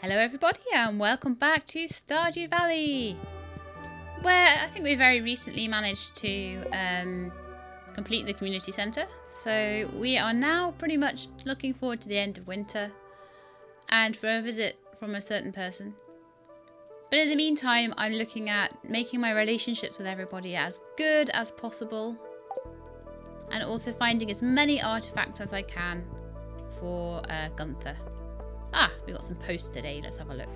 Hello everybody and welcome back to Stardew Valley, where I think we very recently managed to complete the community centre. So we are now pretty much looking forward to the end of winter and for a visit from a certain person. But in the meantime, I'm looking at making my relationships with everybody as good as possible and also finding as many artifacts as I can for Gunther. Ah, we got some posts today. Let's have a look.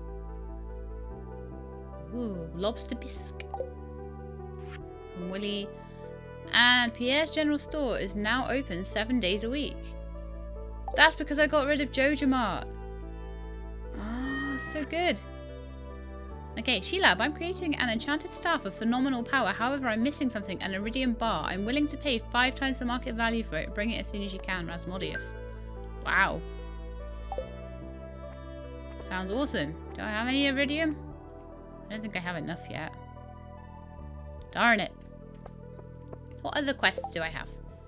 Ooh, lobster bisque. From Willie. And Pierre's General Store is now open 7 days a week. That's because I got rid of Joja Mart. Ah, so good. Okay, She-Lab, I'm creating an enchanted staff of phenomenal power. However, I'm missing something, an iridium bar. I'm willing to pay 5 times the market value for it. Bring it as soon as you can, Rasmodius. Wow. Sounds awesome. Do I have any iridium? I don't think I have enough yet. Darn it. What other quests do I have?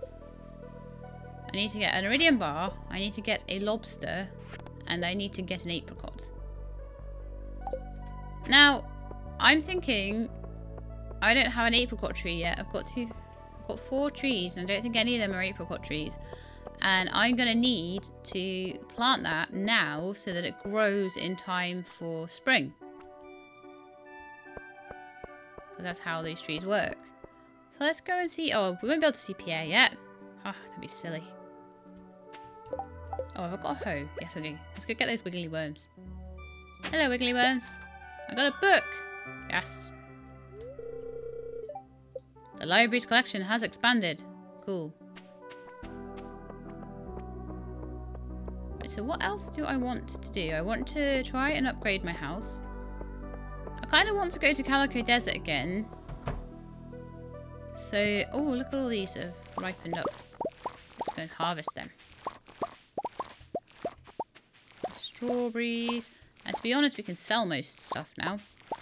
I need to get an iridium bar, I need to get a lobster, and I need to get an apricot. Now, I'm thinking I don't have an apricot tree yet. I've got 4 trees, and I don't think any of them are apricot trees. And I'm going to need to plant that now so that it grows in time for spring. Because that's how these trees work. So let's go and see. Oh, we won't be able to see Pierre yet. Ah, that'd be silly. Oh, have I got a hoe? Yes, I do. Let's go get those wiggly worms. Hello, wiggly worms. I got a book. Yes. The library's collection has expanded. Cool. So what else do I want to do? I want to try and upgrade my house. I kind of want to go to Calico Desert again. So, oh, look at all these that have ripened up. Let's go and harvest them. Strawberries. And to be honest, we can sell most stuff now.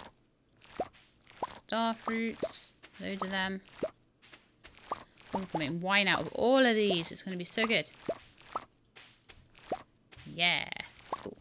Star fruits. Loads of them. Oh, we can make wine out of all of these. It's going to be so good. Yeah. Cool.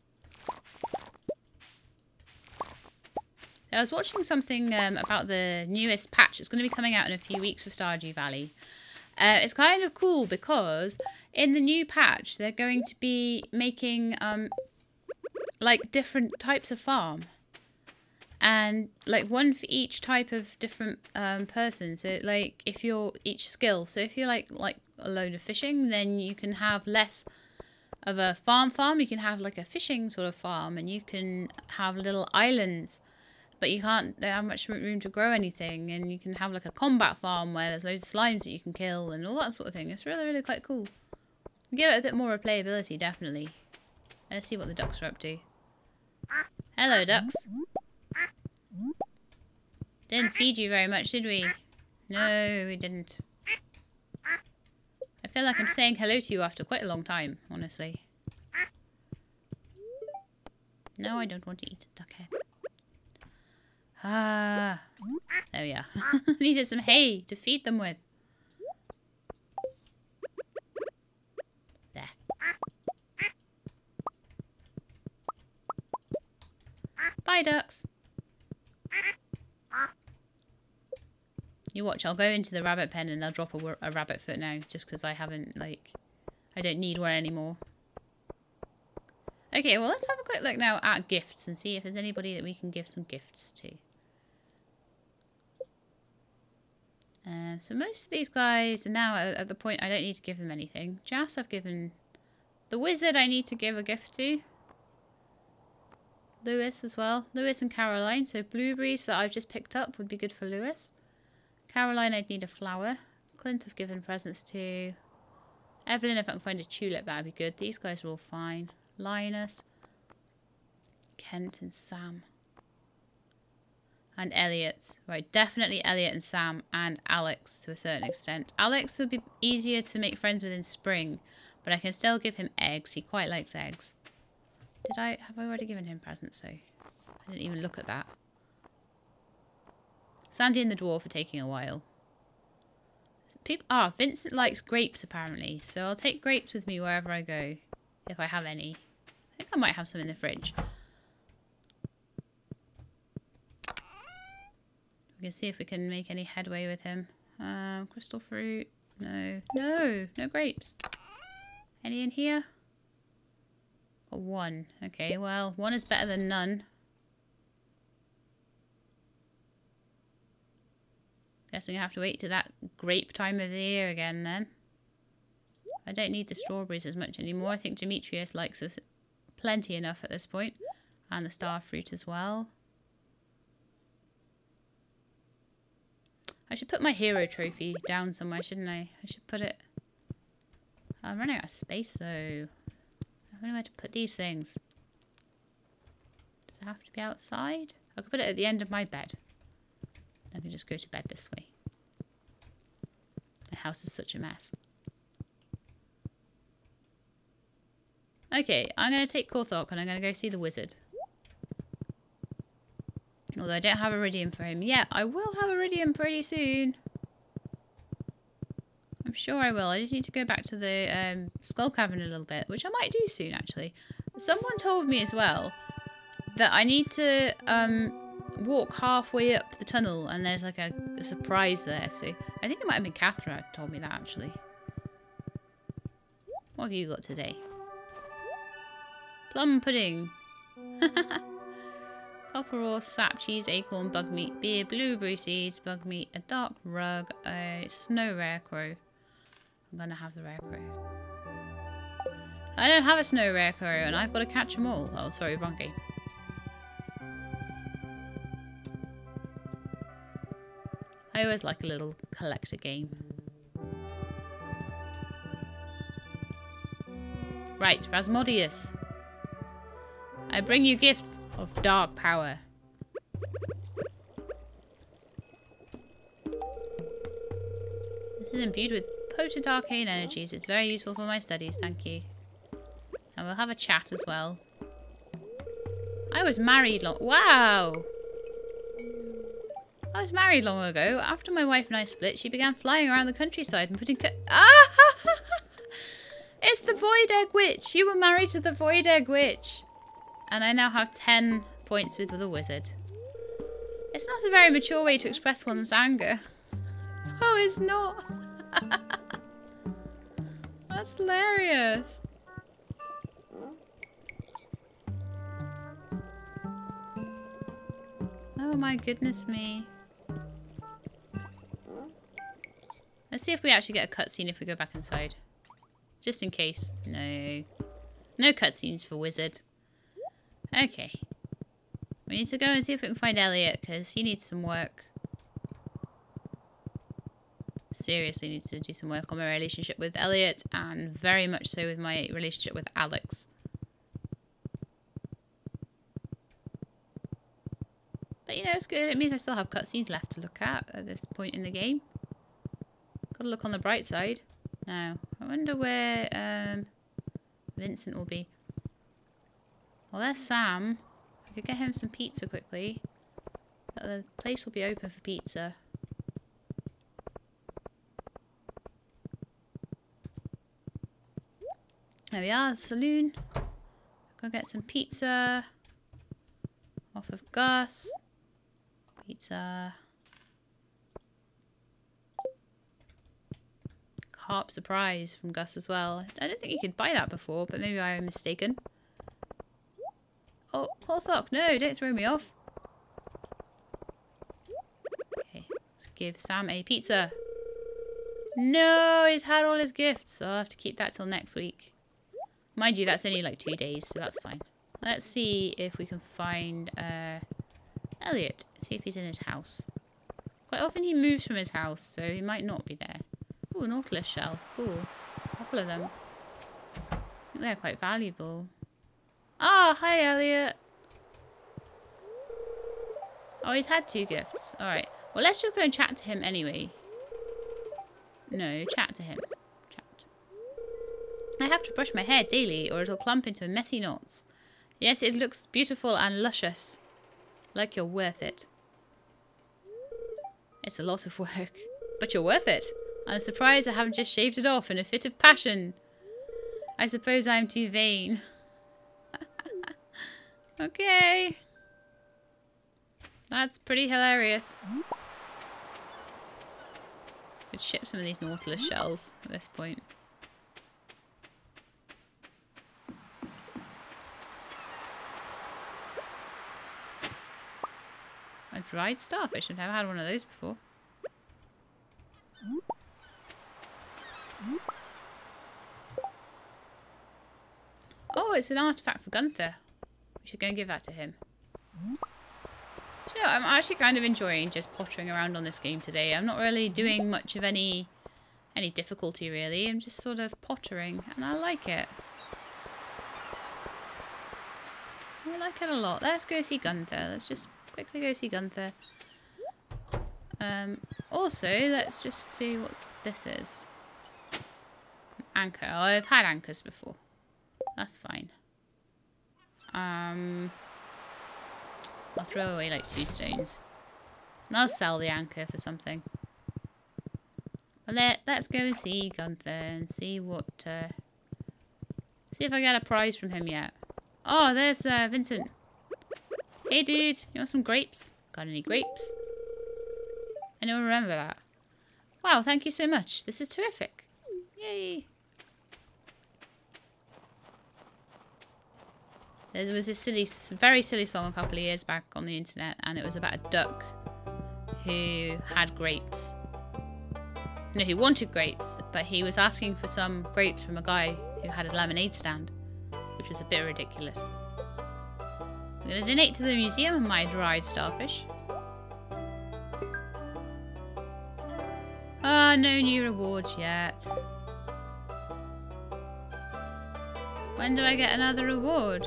I was watching something about the newest patch. It's going to be coming out in a few weeks for Stardew Valley. It's kind of cool because in the new patch they're going to be making like different types of farm. And like one for each type of different person. So like if you're each skill. So if you're like a load of fishing, then you can have less of a farm, you can have like a fishing sort of farm, and you can have little islands, but you don't have much room to grow anything, and you can have like a combat farm where there's loads of slimes that you can kill and all that sort of thing. It's really, really quite cool. Give it a bit more replayability, definitely. Let's see what the ducks are up to. Hello, ducks. Didn't feed you very much, did we? No, we didn't. I feel like I'm saying hello to you after quite a long time, honestly. No, I don't want to eat a duck head. Ah, there we are. Needed some hay to feed them with. There. Bye, ducks. You watch, I'll go into the rabbit pen and they'll drop a rabbit foot now, just because I haven't, like, I don't need one anymore. Okay, well, let's have a quick look now at gifts and see if there's anybody that we can give some gifts to. So most of these guys are now at the point I don't need to give them anything. Jas I've given. The wizard I need to give a gift to. Lewis as well. Lewis and Caroline. So blueberries that I've just picked up would be good for Lewis. Caroline, I'd need a flower. Clint, I've given presents to. Evelyn, if I can find a tulip, that'd be good. These guys are all fine. Linus. Kent and Sam. And Elliot. Right, definitely Elliot and Sam and Alex to a certain extent. Alex would be easier to make friends with in spring, but I can still give him eggs. He quite likes eggs. Have I already given him presents, though? I didn't even look at that. Sandy and the dwarf are taking a while. Vincent likes grapes apparently, so I'll take grapes with me wherever I go, if I have any. I think I might have some in the fridge. We can see if we can make any headway with him. Crystal fruit. No. No. No grapes. Any in here? Got one. Okay, well, one is better than none. Guessing I have to wait to that grape time of the year again then. I don't need the strawberries as much anymore. I think Demetrius likes us plenty enough at this point. And the star fruit as well. I should put my hero trophy down somewhere, shouldn't I? I should put it... I'm running out of space though. I don't know where to put these things. Does it have to be outside? I could put it at the end of my bed. I can just go to bed this way. The house is such a mess. Okay, I'm going to take Corthok and I'm going to go see the wizard. Although I don't have Iridium for him yet. I will have Iridium pretty soon. I'm sure I will. I just need to go back to the Skull Cavern a little bit, which I might do soon actually. Someone told me as well that I need to walk halfway up the tunnel and there's like a surprise there. So I think it might have been Catherine who told me that actually. What have you got today? Plum pudding. Copper ore, sap, cheese, acorn, bug meat, beer, blueberry seeds, bug meat, a dark rug, a snow rarecrow. I'm gonna have the rarecrow. I don't have a snow rarecrow and I've got to catch them all. Oh, sorry, wrong game. I always like a little collector game. Right, Rasmodius. I bring you gifts of dark power. This is imbued with potent arcane energies. It's very useful for my studies, thank you. And we'll have a chat as well. I was married long... Wow! I was married long ago. After my wife and I split, she began flying around the countryside and putting... Ah! It's the Void Egg Witch! You were married to the Void Egg Witch! And I now have 10 points with the wizard. It's not a very mature way to express one's anger. Oh, it's not. That's hilarious. Oh my goodness me. Let's see if we actually get a cutscene if we go back inside. Just in case. No. No cutscenes for wizard. Okay. We need to go and see if we can find Elliot, because he needs some work. Seriously needs to do some work on my relationship with Elliot, and very much so with my relationship with Alex. But you know, it's good. It means I still have cutscenes left to look at this point in the game. Gotta look on the bright side. Now, I wonder where Vincent will be. Well, there's Sam. I could get him some pizza quickly. The place will be open for pizza. There we are, the saloon. Go get some pizza. Off of Gus. Pizza. Carp surprise from Gus as well. I don't think you could buy that before, but maybe I am mistaken. Oh, Corthok, no, don't throw me off. Okay, let's give Sam a pizza. No, he's had all his gifts, so I'll have to keep that till next week. Mind you, that's only like 2 days, so that's fine. Let's see if we can find Elliot. See if he's in his house. Quite often he moves from his house, so he might not be there. Ooh, an Nautilus shell. Cool. A couple of them. I think they're quite valuable. Ah, hi Elliot. Oh, he's had 2 gifts. Alright. Well, let's just go and chat to him anyway. No, chat to him. Chat. I have to brush my hair daily or it'll clump into messy knots. Yes, it looks beautiful and luscious. Like you're worth it. It's a lot of work. But you're worth it. I'm surprised I haven't just shaved it off in a fit of passion. I suppose I'm too vain. Okay. That's pretty hilarious. Could ship some of these Nautilus shells at this point. A dried starfish. I've never had one of those before. Oh, it's an artifact for Gunther. We should go and give that to him. Do you know, I'm actually kind of enjoying just pottering around on this game today. I'm not really doing much of any difficulty, really. I'm just sort of pottering, and I like it. I like it a lot. Let's go see Gunther. Let's just quickly go see Gunther. Also, let's just see what this is. An anchor. Oh, I've had anchors before. That's fine. I'll throw away like 2 stones. And I'll sell the anchor for something. But let's go and see Gunther and see what... see if I get a prize from him yet. Oh, there's Vincent. Hey dude, you want some grapes? Got any grapes? Anyone remember that? Wow, thank you so much. This is terrific. Yay. There was this very silly song a couple of years back on the internet, and it was about a duck who had grapes. No, he wanted grapes, but he was asking for some grapes from a guy who had a lemonade stand, which was a bit ridiculous. I'm going to donate to the museum of my dried starfish. Ah, no new rewards yet. When do I get another reward?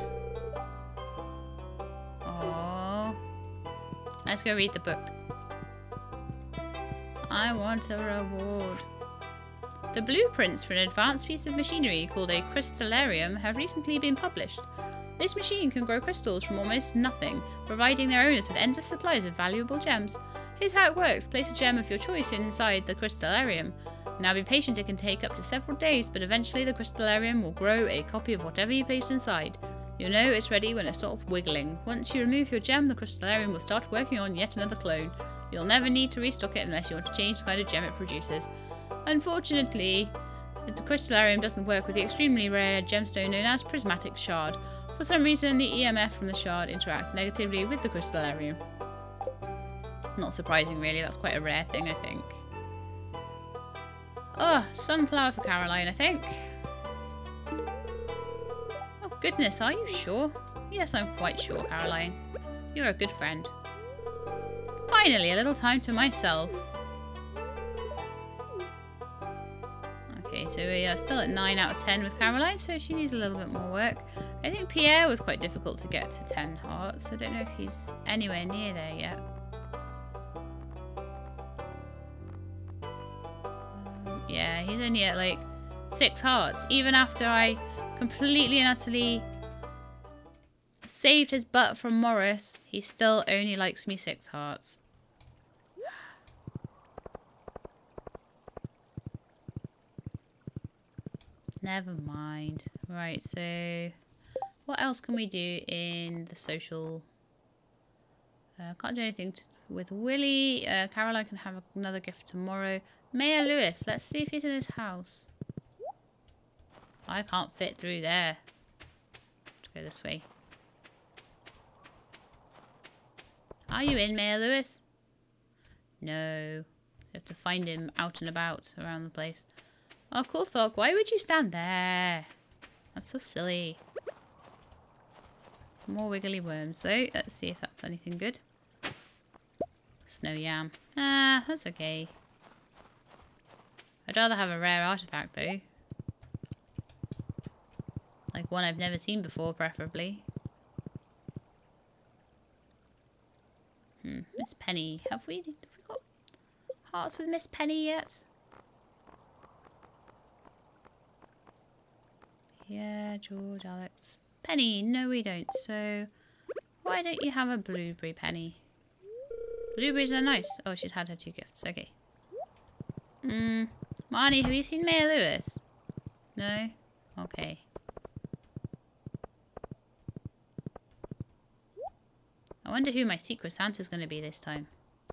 Oh, let's go read the book. I want a reward. The blueprints for an advanced piece of machinery called a crystallarium have recently been published. This machine can grow crystals from almost nothing, providing their owners with endless supplies of valuable gems. Here's how it works. Place a gem of your choice inside the crystallarium. Now be patient, it can take up to several days, but eventually the crystallarium will grow a copy of whatever you placed inside. You'll know it's ready when it starts wiggling. Once you remove your gem, the crystallarium will start working on yet another clone. You'll never need to restock it unless you want to change the kind of gem it produces. Unfortunately, the crystallarium doesn't work with the extremely rare gemstone known as prismatic shard. For some reason, the EMF from the shard interacts negatively with the crystallarium. Not surprising, really. That's quite a rare thing, I think. Oh, sunflower for Caroline, I think. Oh, goodness, are you sure? Yes, I'm quite sure, Caroline. You're a good friend. Finally, a little time to myself. Okay, so we are still at 9 out of 10 with Caroline, so she needs a little bit more work. I think Pierre was quite difficult to get to 10 hearts. I don't know if he's anywhere near there yet. Yeah, he's only at like 6 hearts. Even after I completely and utterly saved his butt from Morris, he still only likes me 6 hearts. Never mind. Right, so what else can we do in the social? Can't do anything with Willie. Caroline can have another gift tomorrow. Mayor Lewis, let's see if he's in his house. I can't fit through there. Let's go this way. Are you in, Mayor Lewis? No. So you have to find him out and about around the place. Oh, cool Thog, why would you stand there? That's so silly. More wiggly worms though. Let's see if that's anything good. Snow yam. Ah, that's okay. I'd rather have a rare artifact though. Like one I've never seen before, preferably. Miss Penny. Have we got hearts with Miss Penny yet? Yeah, George, Alex. Penny, no we don't. So, why don't you have a blueberry, Penny? Blueberries are nice. Oh, she's had her 2 gifts. Okay. Marnie, have you seen Mayor Lewis? No? Okay. wonder who my secret Santa's going to be this time.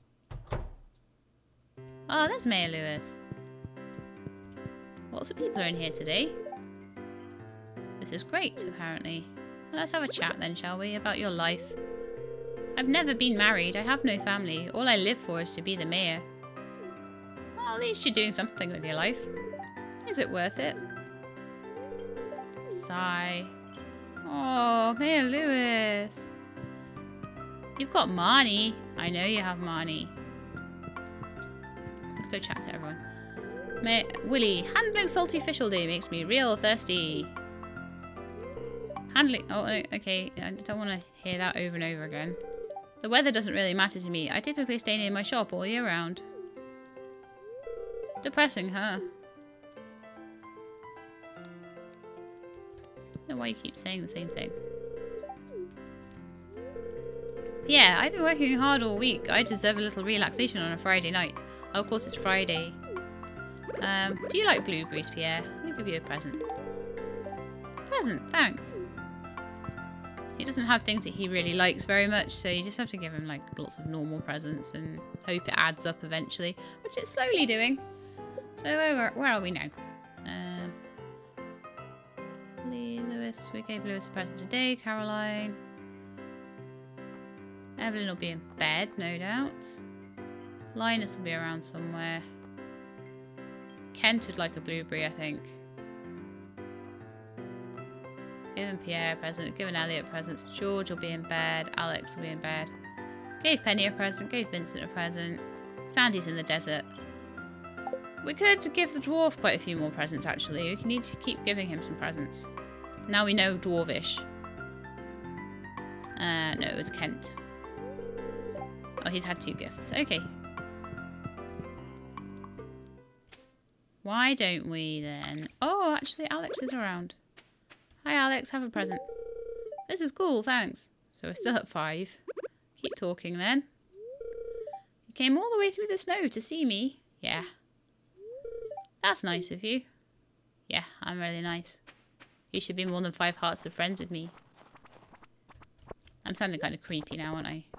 Oh, there's Mayor Lewis. Lots of people are in here today. This is great, apparently. Let's have a chat then, shall we, about your life. I've never been married. I have no family. All I live for is to be the mayor. Well, at least you're doing something with your life. Is it worth it? Sigh. Oh, Mayor Lewis. You've got money. I know you have money. Let's go chat to everyone. Willie, handling salty fish all day makes me real thirsty. Handling... Oh, okay. I don't want to hear that over and over again. The weather doesn't really matter to me. I typically stay near my shop all year round. Depressing, huh? I don't know why you keep saying the same thing. Yeah, I've been working hard all week. I deserve a little relaxation on a Friday night. Oh, of course it's Friday. Do you like blueberries, Pierre? Let me give you a present. Present, thanks. He doesn't have things that he really likes very much, so you just have to give him like lots of normal presents and hope it adds up eventually, which it's slowly doing. So where are we now? Lewis, we gave Lewis a present today. Caroline. Evelyn will be in bed, no doubt. Linus will be around somewhere. Kent would like a blueberry, I think. Giving Pierre a present, giving Elliot presents. George will be in bed. Alex will be in bed. Gave Penny a present, gave Vincent a present. Sandy's in the desert. We could give the dwarf quite a few more presents, actually. We need to keep giving him some presents. Now we know dwarvish. No, it was Kent. Oh, he's had 2 gifts. Okay. Why don't we then... Oh, actually, Alex is around. Hi, Alex. Have a present. This is cool, thanks. So we're still at 5. Keep talking, then. You came all the way through the snow to see me? Yeah. That's nice of you. Yeah, I'm really nice. You should be more than 5 hearts of friends with me. I'm sounding kind of creepy now, aren't I?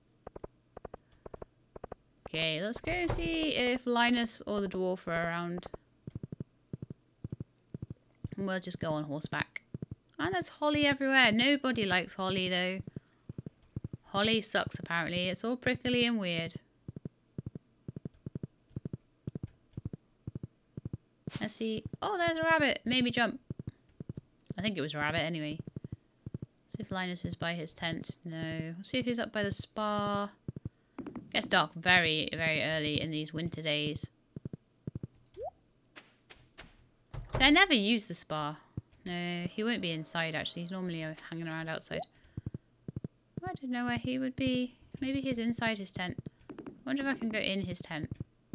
Okay, let's go see if Linus or the dwarf are around. And we'll just go on horseback. And there's holly everywhere. Nobody likes holly, though. Holly sucks, apparently. It's all prickly and weird. Let's see. Oh, there's a rabbit. Made me jump. I think it was a rabbit, anyway. See if Linus is by his tent. No. Let's see if he's up by the spa. Gets dark very, very early in these winter days. So I never use the spa. No, he won't be inside, actually. He's normally hanging around outside. I don't know where he would be. Maybe he's inside his tent. I wonder if I can go in his tent.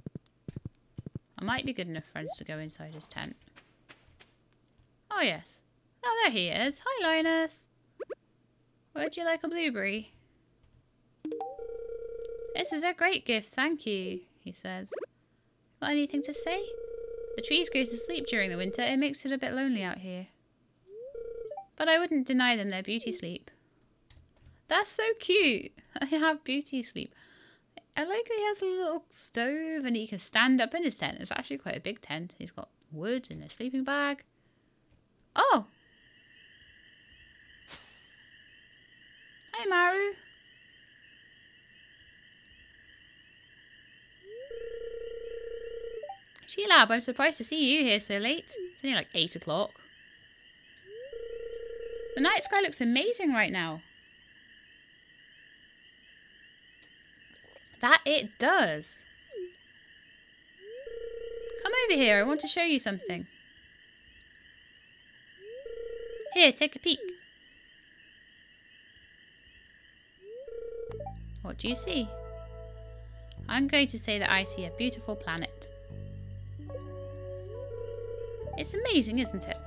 I might be good enough friends to go inside his tent. Oh, yes. Oh, there he is. Hi, Linus. Would you like a blueberry? This is a great gift, thank you, he says. Got anything to say? The trees go to sleep during the winter. It makes it a bit lonely out here. But I wouldn't deny them their beauty sleep. That's so cute. I have beauty sleep. I like that he has a little stove and he can stand up in his tent. It's actually quite a big tent. He's got wood and a sleeping bag. Oh! Hi, Maru. Sheelab, I'm surprised to see you here so late. It's only like 8 o'clock. The night sky looks amazing right now. That it does. Come over here, I want to show you something. Here, take a peek. What do you see? I'm going to say that I see a beautiful planet. It's amazing, isn't it?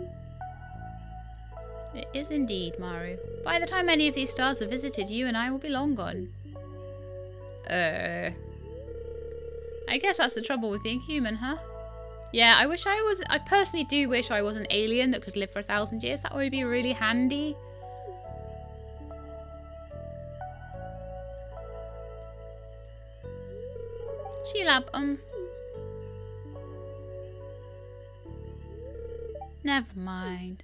It is indeed, Maru. By the time any of these stars have visited, you and I will be long gone. I guess that's the trouble with being human, huh? Yeah, I personally do wish I was an alien that could live for 1,000 years. That would be really handy. lab. Never mind.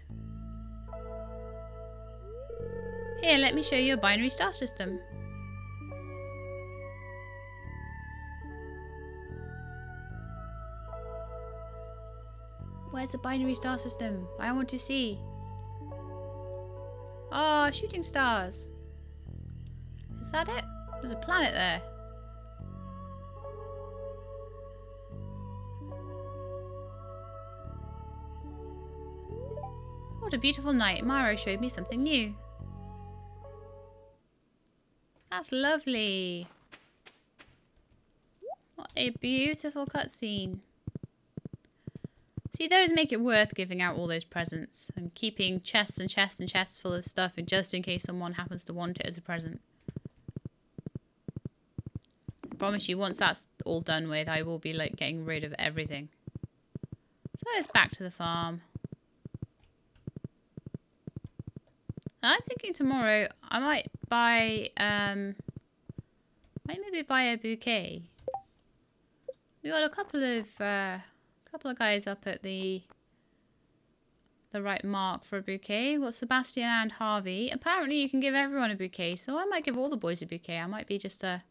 Here, let me show you a binary star system. Where's the binary star system? I want to see. Oh, shooting stars. Is that it? There's a planet there. What a beautiful night. Maro showed me something new. That's lovely. What a beautiful cutscene. See, those make it worth giving out all those presents and keeping chests and chests and chests full of stuff just in case someone happens to want it as a present. I promise you, once that's all done with, I will be like getting rid of everything. So it's back to the farm. I'm thinking tomorrow I might buy, might maybe buy a bouquet. We got a couple of guys up at the right mark for a bouquet. We've got Sebastian and Harvey. Apparently you can give everyone a bouquet, so I might give all the boys a bouquet. I might be just a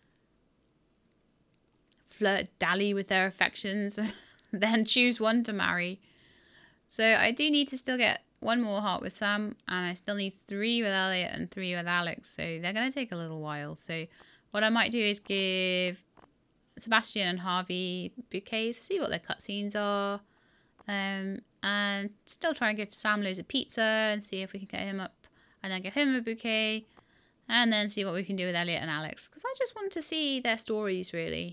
flirt, dally with their affections, then choose one to marry. So I do need to still get one more heart with Sam, and I still need 3 with Elliot and 3 with Alex, so they're going to take a little while. So what I might do is give Sebastian and Harvey bouquets, see what their cutscenes are, and still try and give Sam loads of pizza and see if we can get him up, and then give him a bouquet, and then see what we can do with Elliot and Alex, because I just want to see their stories, really.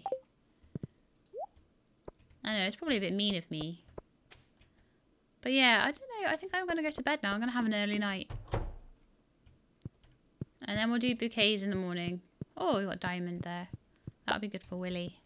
I know, it's probably a bit mean of me. But yeah, I don't know. I think I'm going to go to bed now. I'm going to have an early night. And then we'll do bouquets in the morning. Oh, we got a diamond there. That'll be good for Willy.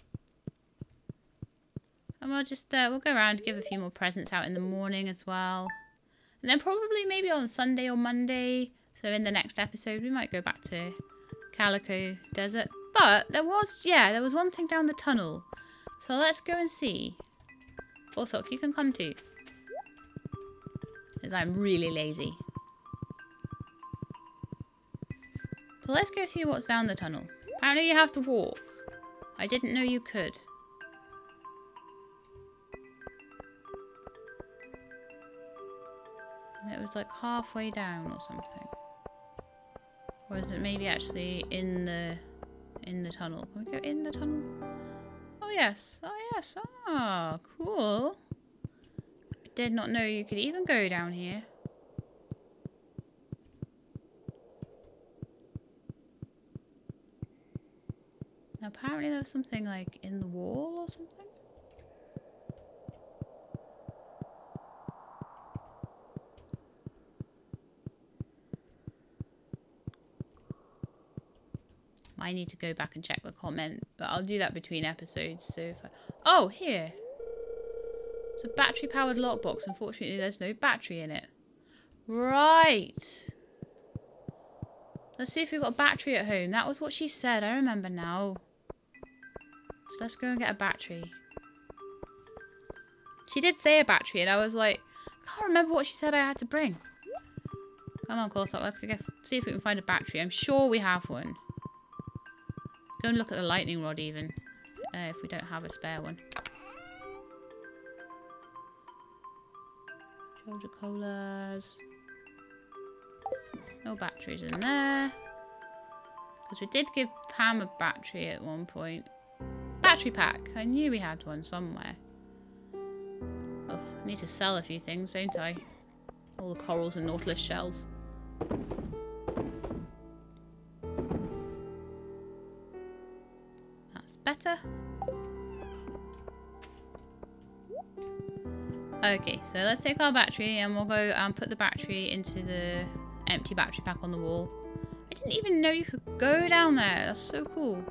And we'll just, we'll go around, give a few more presents out in the morning as well. And then probably maybe on Sunday or Monday. So in the next episode, we might go back to Calico Desert. But there was, yeah, there was one thing down the tunnel. So let's go and see. Orthok, you can come too. Because I'm really lazy. So let's go see what's down the tunnel. Apparently you have to walk. I didn't know you could. And it was like halfway down or something. Or is it maybe actually in the tunnel? Can we go in the tunnel? Oh yes. Oh yes. Ah, cool. Did not know you could even go down here. Now, apparently there was something like in the wall or something. I need to go back and check the comment, but I'll do that between episodes. So if oh, here. It's a battery-powered lockbox. Unfortunately, there's no battery in it. Right. Let's see if we've got a battery at home. That was what she said. I remember now. So let's go and get a battery. She did say a battery, and I was like, I can't remember what she said I had to bring. Come on, Corthok. Let's go see if we can find a battery. I'm sure we have one. Go and look at the lightning rod, even. If we don't have a spare one. Joja Colas. No batteries in there. Because we did give Pam a battery at one point. Battery pack. I knew we had one somewhere. Oh, I need to sell a few things, don't I? All the corals and nautilus shells. That's better. Okay, so let's take our battery and we'll go and put the battery into the empty battery pack on the wall. I didn't even know you could go down there. That's so cool.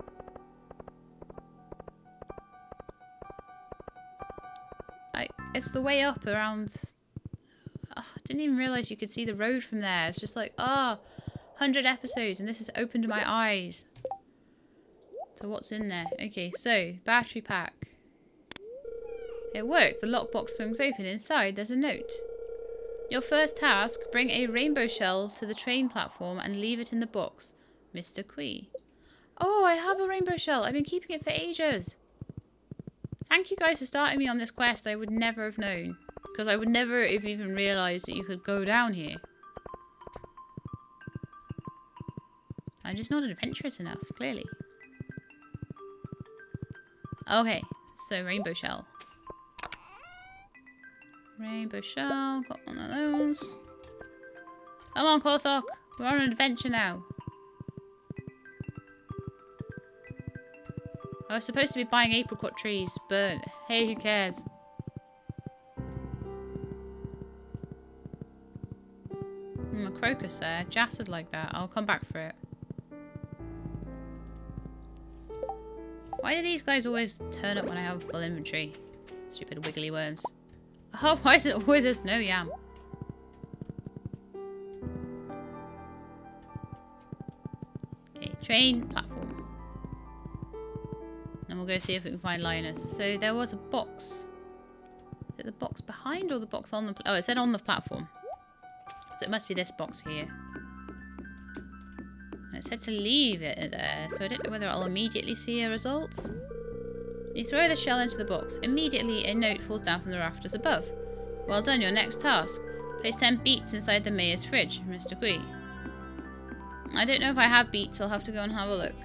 It's the way up around... Oh, I didn't even realise you could see the road from there. It's just like, 100 episodes and this has opened my eyes So what's in there? Okay, so battery pack. It worked. The lockbox swings open. Inside, there's a note. Your first task, bring a rainbow shell to the train platform and leave it in the box. Mr. Quee. Oh, I have a rainbow shell. I've been keeping it for ages. Thank you guys for starting me on this quest. I would never have known. Because I would never have even realised that you could go down here. I'm just not adventurous enough, clearly. Okay, so rainbow shell. Rainbow shell, got one of those. Come on, Korthok, we're on an adventure now. I was supposed to be buying apricot trees, but hey, who cares? A crocus there, jasted like that. I'll come back for it. Why do these guys always turn up when I have full inventory? Stupid wiggly worms. Oh, why is it always a snow yam? Okay, train platform. And we'll go see if we can find Linus. So there was a box. Is it the box behind or the box on the... Oh, it said on the platform. So it must be this box here. And it said to leave it there. So I don't know whether I'll immediately see a result. You throw the shell into the box. Immediately a note falls down from the rafters above. Well done, your next task. Place 10 beets inside the mayor's fridge, Mr. Quee. I don't know if I have beets. I'll have to go and have a look.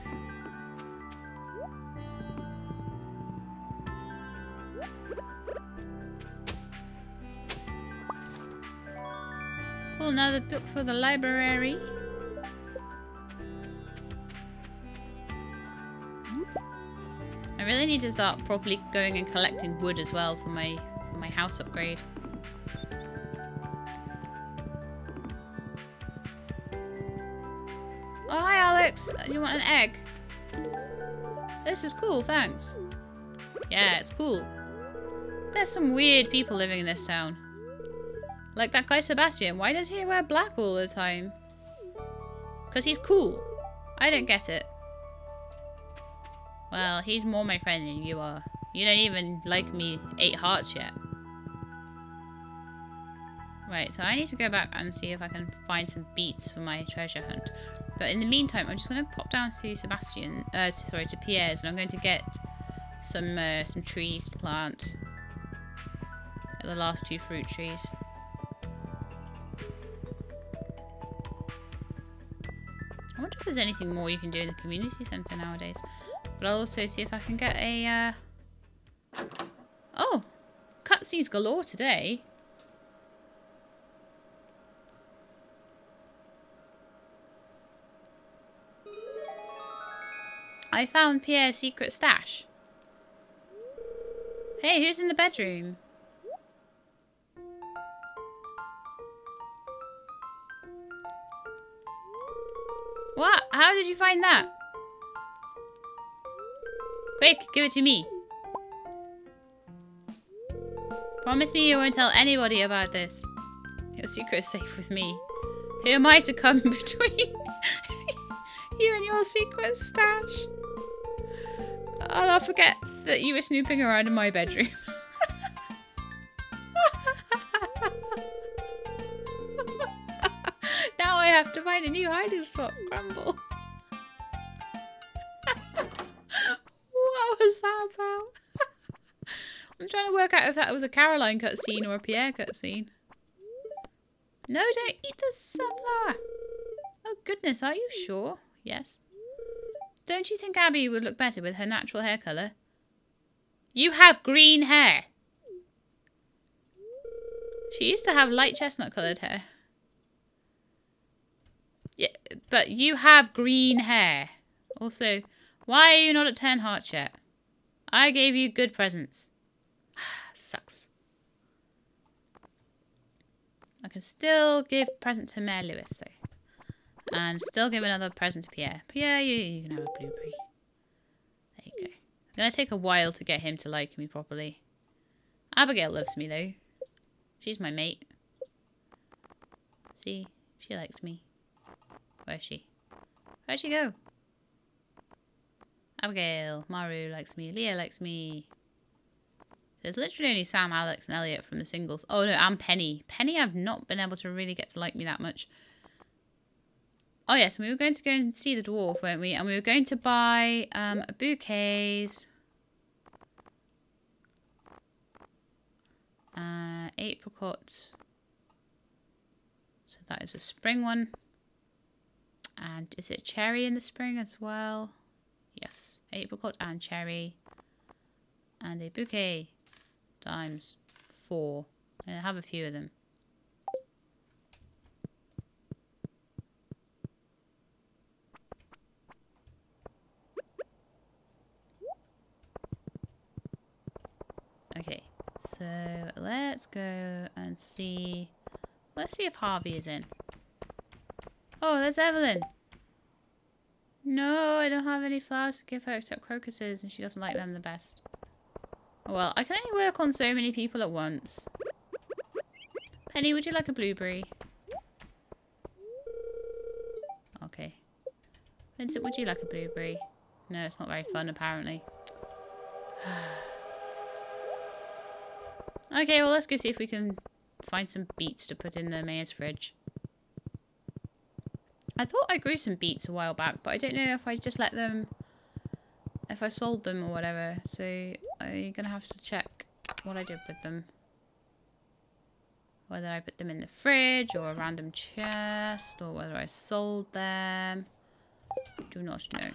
Cool, another book for the library. I really need to start properly going and collecting wood as well for my house upgrade. Oh, hi Alex! You want an egg? This is cool, thanks. Yeah, it's cool. There's some weird people living in this town. Like that guy Sebastian. Why does he wear black all the time? Because he's cool. I don't get it. Well, he's more my friend than you are. You don't even like me 8 hearts yet. Right, so I need to go back and see if I can find some beets for my treasure hunt. But in the meantime, I'm just going to pop down to Sebastian, to Pierre's, and I'm going to get some trees to plant. Get the last 2 fruit trees. I wonder if there's anything more you can do in the community centre nowadays. But I'll also see if I can get a... Oh! Cutscenes galore today. I found Pierre's secret stash. Hey, who's in the bedroom? What? How did you find that? Quick, give it to me. Promise me you won't tell anybody about this. Your secret is safe with me. Who am I to come between you and your secret stash? And I'll forget that you were snooping around in my bedroom. Now I have to find a new hiding spot. Grumble. What was that about? I'm trying to work out if that was a Caroline cutscene or a Pierre cutscene. No, don't eat the sunflower. Oh goodness, are you sure? Yes. Don't you think Abby would look better with her natural hair colour? You have green hair. She used to have light chestnut coloured hair. Yeah, but you have green hair. Also, why are you not at 10 hearts yet? I gave you good presents. Sucks. I can still give a present to Mayor Lewis, though. And still give another present to Pierre. Pierre, you can have a blueberry. There you go. It's going to take a while to get him to like me properly. Abigail loves me, though. She's my mate. See? She likes me. Where's she? Where'd she go? Abigail. Maru likes me. Leah likes me. There's literally only Sam, Alex, and Elliot from the singles. Oh no, and Penny. Penny I've not been able to really get to like me that much. Oh yes, we were going to go and see the dwarf, weren't we? And we were going to buy bouquets. Apricot. So that is a spring one. And is it cherry in the spring as well? Yes, apricot and cherry. And a bouquet times 4. And I have a few of them. Okay, so let's go and see. Let's see if Harvey is in. Oh, there's Evelyn. No, I don't have any flowers to give her except crocuses, and she doesn't like them the best. Well, I can only work on so many people at once. Penny, would you like a blueberry? Okay. Vincent, would you like a blueberry? No, it's not very fun, apparently. Okay, well, let's go see if we can find some beets to put in the mayor's fridge. I thought I grew some beets a while back, but I don't know if I just let them... if I sold them or whatever. So I'm going to have to check what I did with them. Whether I put them in the fridge or a random chest, or whether I sold them. I do not know.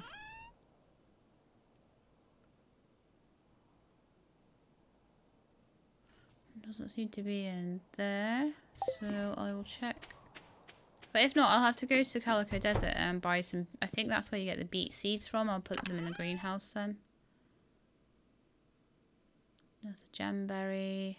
Doesn't seem to be in there, so I will check. But if not, I'll have to go to Calico Desert and buy some. I think that's where you get the beet seeds from. I'll put them in the greenhouse then. There's a gemberry.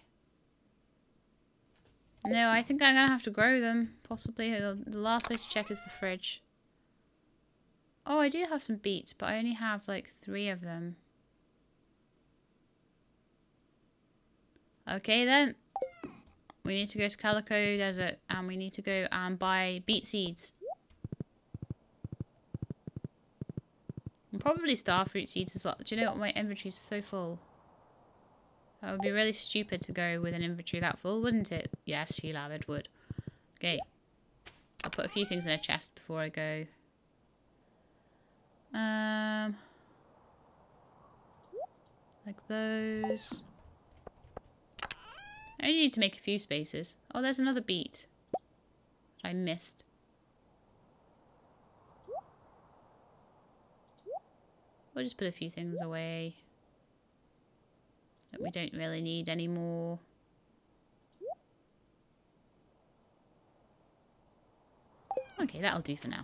No, I think I'm going to have to grow them, possibly. The last place to check is the fridge. Oh, I do have some beets, but I only have like 3 of them. Okay then, we need to go to Calico Desert and we need to go and buy beet seeds. And probably starfruit seeds as well. Do you know what, my inventory is so full? That would be really stupid to go with an inventory that full, wouldn't it? Yes, Sheila, it would. Okay, I'll put a few things in a chest before I go. Like those. I only need to make a few spaces. Oh, there's another beet that I missed. We'll just put a few things away that we don't really need anymore. Okay, that'll do for now.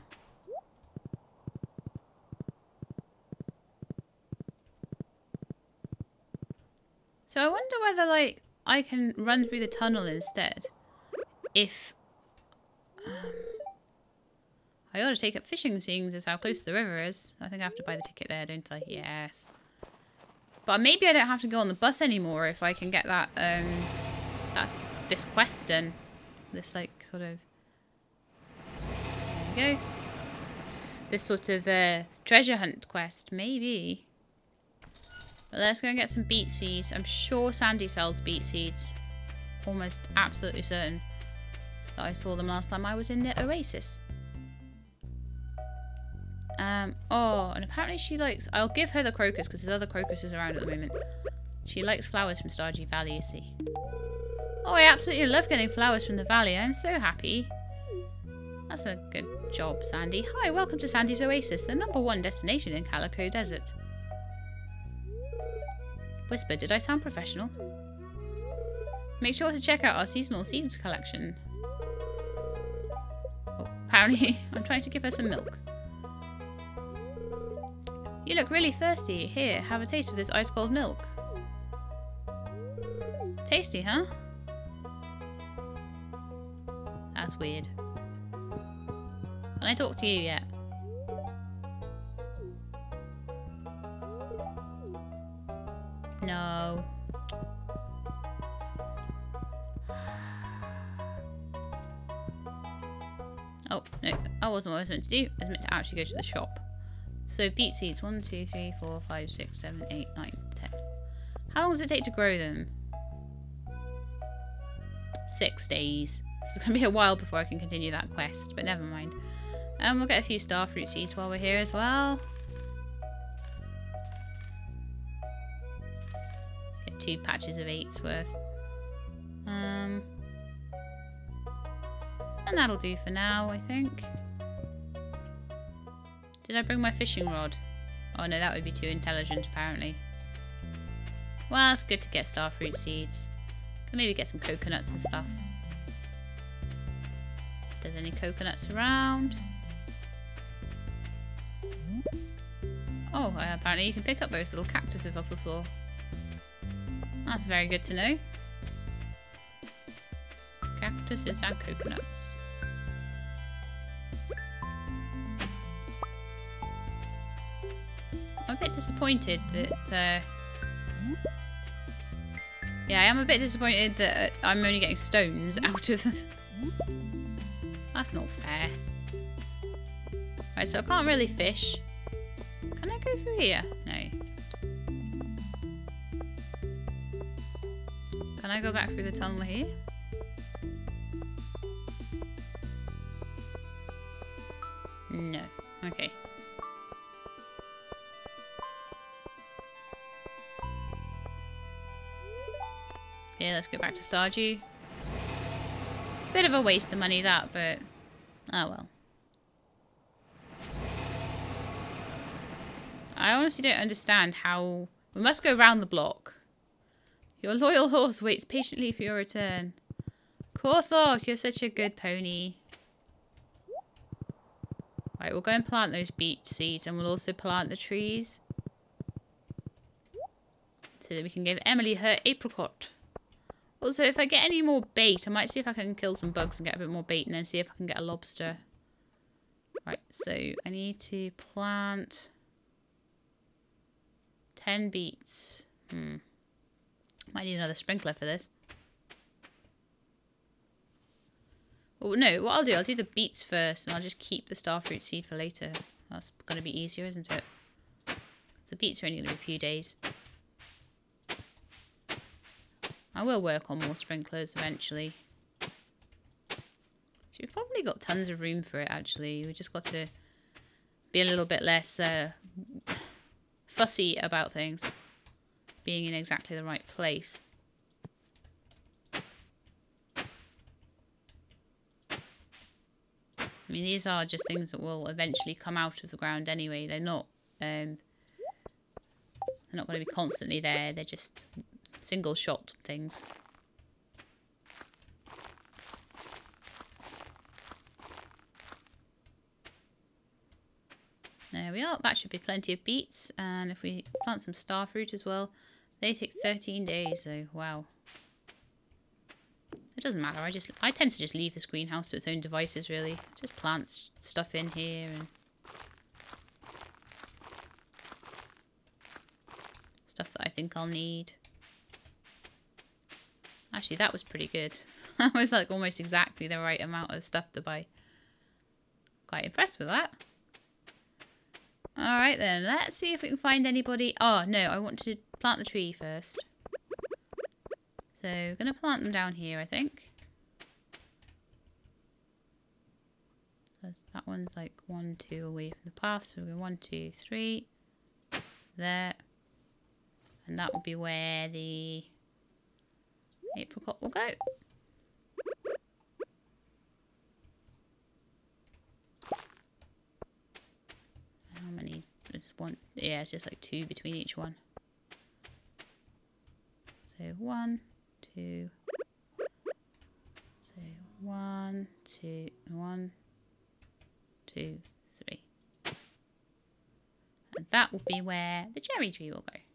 So I wonder whether, like, I can run through the tunnel instead. If I ought to take up fishing, seeing as how close the river is. I think I have to buy the ticket there, don't I? Yes. But maybe I don't have to go on the bus anymore if I can get that this quest done. This like sort of, there you go. This sort of treasure hunt quest, maybe. But let's go and get some beet seeds. I'm sure Sandy sells beet seeds. Almost absolutely certain that I saw them last time I was in the Oasis. Oh, and apparently she likes... I'll give her the crocus because there's other crocuses around at the moment. She likes flowers from Stardew Valley, you see. Oh, I absolutely love getting flowers from the valley. I'm so happy. That's a good job, Sandy. Hi, welcome to Sandy's Oasis, the #1 destination in Calico Desert. Whisper, did I sound professional? Make sure to check out our seasonal seeds collection. Oh, apparently I'm trying to give her some milk. You look really thirsty. Here, have a taste of this ice-cold milk. Tasty, huh? That's weird. Can I talk to you yet? No. Oh, no. That wasn't what I was meant to do. I was meant to actually go to the shop. So beet seeds, 1, 2, 3, 4, 5, 6, 7, 8, 9, 10. How long does it take to grow them? 6 days. It's going to be a while before I can continue that quest, but never mind. We'll get a few starfruit seeds while we're here as well. Get 2 patches of 8's worth. And that'll do for now, I think. Did I bring my fishing rod? Oh no, that would be too intelligent apparently. Well, it's good to get starfruit seeds. Can maybe get some coconuts and stuff. If there's any coconuts around. Oh, apparently you can pick up those little cactuses off the floor. That's very good to know. Cactuses and coconuts. I'm a bit disappointed that... yeah, I am a bit disappointed that I'm only getting stones out of... That's not fair. Right, so I can't really fish. Can I go through here? No. Can I go back through the tunnel here? No. Okay. Yeah, let's go back to Stardew. Bit of a waste of money that, but oh well. I honestly don't understand how... We must go round the block. Your loyal horse waits patiently for your return. Corthork, you're such a good pony. Right, we'll go and plant those beet seeds and we'll also plant the trees. So that we can give Emily her apricot. Also, if I get any more bait, I might see if I can kill some bugs and get a bit more bait and then see if I can get a lobster. Right, so I need to plant 10 beets. Might need another sprinkler for this. Oh no, what I'll do the beets first and I'll just keep the starfruit seed for later. That's going to be easier, isn't it? The beets are only going to be a few days. I will work on more sprinklers eventually. So we've probably got tons of room for it actually. We just got to be a little bit less fussy about things. Being in exactly the right place. I mean, these are just things that will eventually come out of the ground anyway. They're not going to be constantly there. They're just single shot things. There we are. That should be plenty of beets. And if we plant some starfruit as well, they take 13 days. So wow. It doesn't matter. I tend to just leave this greenhouse to its own devices, really. Just plant stuff in here and stuff that I think I'll need. Actually, that was pretty good. That was like almost exactly the right amount of stuff to buy. Quite impressed with that. Alright then, let's see if we can find anybody. Oh, no, I want to plant the tree first. So, we're going to plant them down here, I think. That one's like 1, 2 away from the path. So, we're 1, 2, 3. There. And that will be where the apricot will go. How many? Just one. Yeah, it's just like 2 between each one. So 1, 2. So 1, 2, 1, 2, 3. And that will be where the cherry tree will go.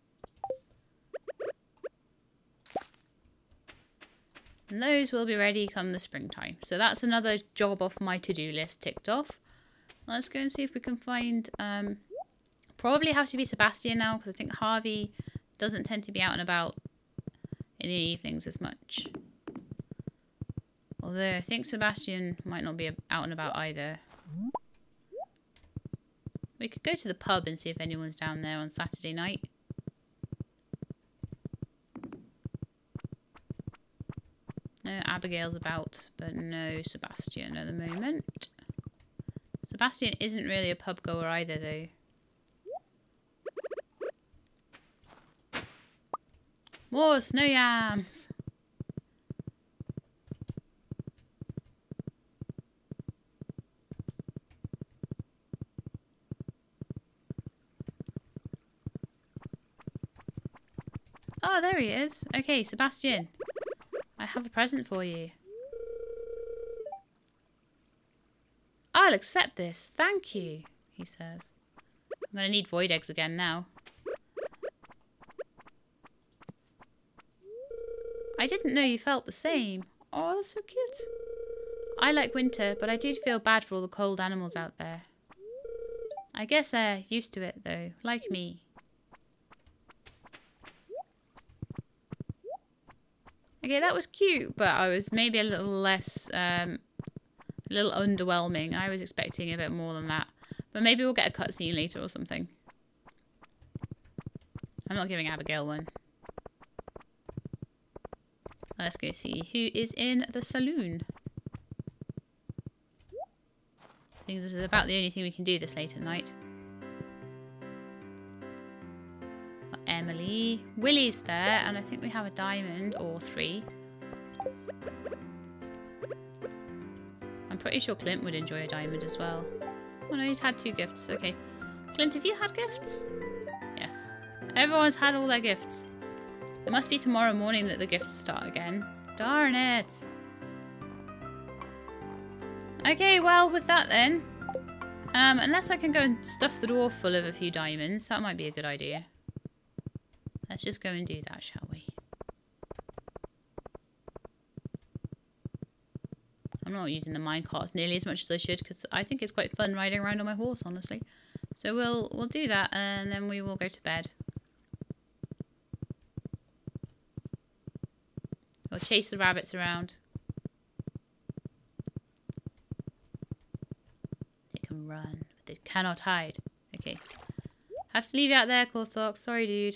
And those will be ready come the springtime. So that's another job off my to-do list ticked off. Let's go and see if we can find... probably have to be Sebastian now, because I think Harvey doesn't tend to be out and about in the evenings as much. Although I think Sebastian might not be out and about either. We could go to the pub and see if anyone's down there on Saturday night. No, Abigail's about, but no Sebastian at the moment. Sebastian isn't really a pub goer either, though. More snow yams! Oh, there he is. Okay, Sebastian. I have a present for you. I'll accept this. Thank you, he says. I'm going to need void eggs again now. I didn't know you felt the same. Oh, that's so cute. I like winter, but I do feel bad for all the cold animals out there. I guess they're used to it, though, like me. Okay, that was cute, but I was maybe a little less, a little underwhelming. I was expecting a bit more than that. But maybe we'll get a cutscene later or something. I'm not giving Abigail one. Let's go see who is in the saloon. I think this is about the only thing we can do this late at night. Got Emily. Willie's there, and I think we have a diamond or 3. I'm pretty sure Clint would enjoy a diamond as well. Oh no, he's had 2 gifts. Okay. Clint, have you had gifts? Yes. Everyone's had all their gifts. It must be tomorrow morning that the gifts start again. Darn it. Okay, well, with that then. Unless I can go and stuff the dwarf full of a few diamonds, that might be a good idea. Let's just go and do that, shall we? I'm not using the minecarts nearly as much as I should, because I think it's quite fun riding around on my horse, honestly. So we'll do that, and then we will go to bed. We'll chase the rabbits around. They can run, but they cannot hide. Okay. Have to leave you out there, Corthork. Sorry, dude.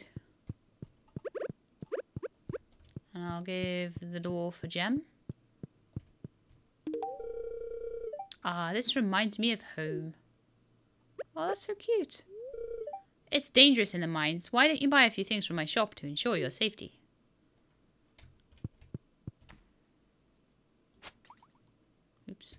And I'll give the dwarf a gem. Ah, this reminds me of home. Oh, that's so cute. It's dangerous in the mines. Why don't you buy a few things from my shop to ensure your safety? Oops.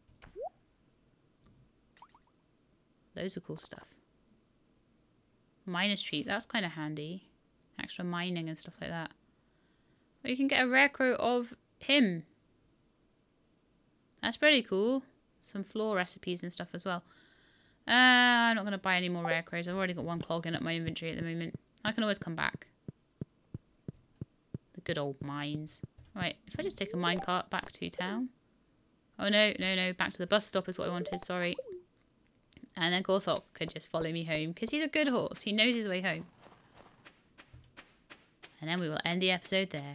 Those are cool stuff. Miner's treat, that's kind of handy. Extra mining and stuff like that. Or you can get a rare quote of him. That's pretty cool. Some floor recipes and stuff as well. I'm not going to buy any more rare crows. I've already got 1 clogging up my inventory at the moment. I can always come back. The good old mines. Right, if I just take a minecart back to town. Oh, no. Back to the bus stop is what I wanted. Sorry. And then Gorthok could just follow me home. Because he's a good horse. He knows his way home. And then we will end the episode there.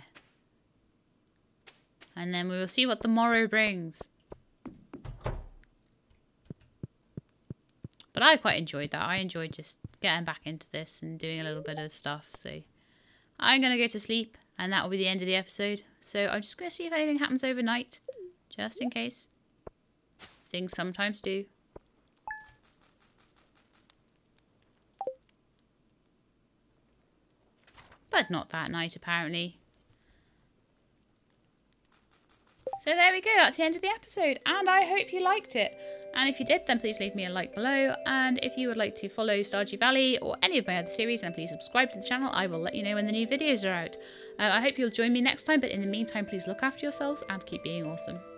And then we will see what the morrow brings. But I quite enjoyed that. I enjoyed just getting back into this and doing a little bit of stuff. So I'm going to go to sleep, and that will be the end of the episode. So I'm just going to see if anything happens overnight, just in case. Things sometimes do. But not that night, apparently. So there we go, that's the end of the episode, and I hope you liked it. And if you did, then please leave me a like below, and if you would like to follow Stardew Valley or any of my other series, then please subscribe to the channel. I will let you know when the new videos are out. I hope you'll join me next time, but in the meantime, please look after yourselves and keep being awesome.